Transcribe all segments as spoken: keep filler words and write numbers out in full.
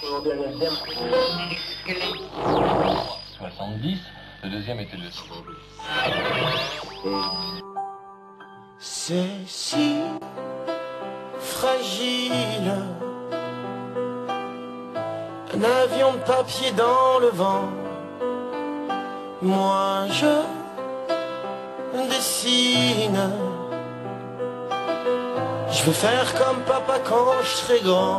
soixante-dix, le deuxième était le... C'est si fragile, un avion de papier dans le vent. Moi je dessine, je veux faire comme papa quand je serai grand,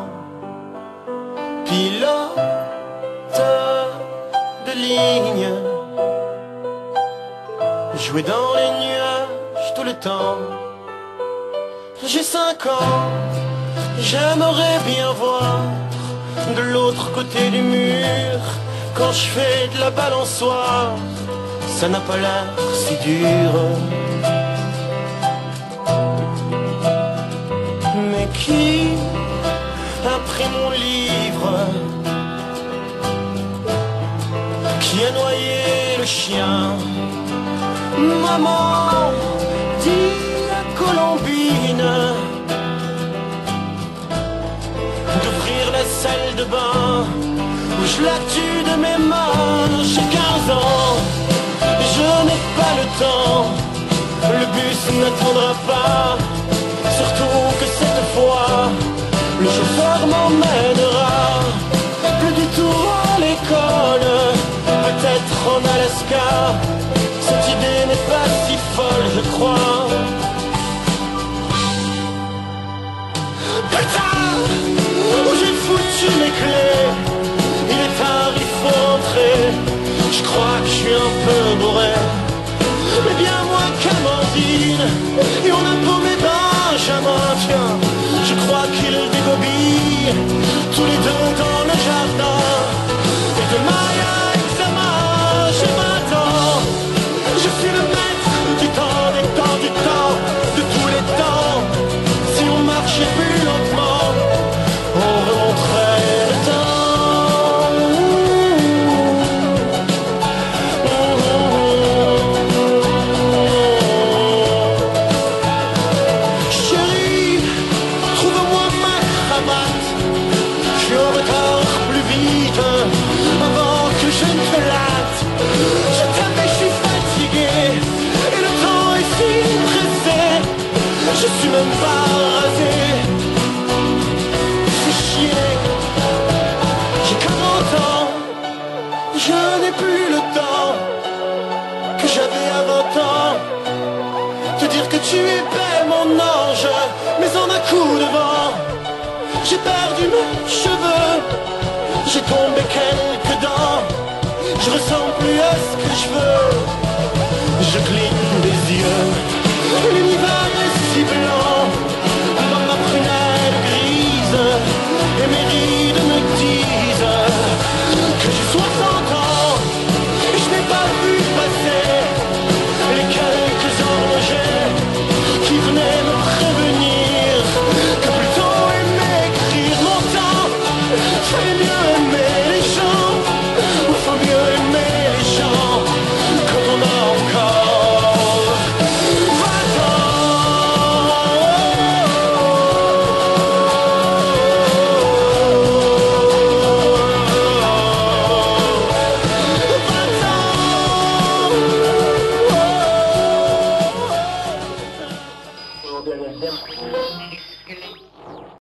pilote de ligne, jouer dans les nuages tout le temps. J'ai cinq ans, j'aimerais bien voir de l'autre côté du mur quand je fais de la balançoire. Ça n'a pas l'air si dur. Mais qui a pris mon livre? Qui a noyé le chien? Maman dit à Colombine d'ouvrir la salle de bain où je la tue de mes mains. J'ai quinze ans, je n'ai pas le temps, le bus n'attendra pas. Surtout que cette fois, le chauffeur m'emmènera plus du tout à l'école, peut-être en Alaska. Cette idée n'est pas si folle, je crois. Putain, où j'ai foutu mes clés? Il est tard, il faut rentrer. Je crois que je suis un peu bourré, mais bien moins qu'Amandine. Et on a paumé Benjamin, tiens, je crois qu'il dégobille. Tous les deux dans le jardin. Et demain y a examen, j'ai vingt ans. Je suis le maître du temps, des temps, du temps, de tous les temps. Si on marchait plus lentement, on remonterait le temps. Chérie, trouve-moi ma cravate. Je suis en retard, plus vite, avant que je ne te latte. Je t'aime mais je suis fatigué, et le temps est si pressé. Je suis même pas rasé. C'est chier. J'ai quarante ans, je n'ai plus le temps que j'avais à vingt ans. Te dire que tu es belle mon ange, mais en un coup de vent, j'ai perdu mes cheveux, j'ai tombé quelques dents. Je ressemble plus à ce que je veux.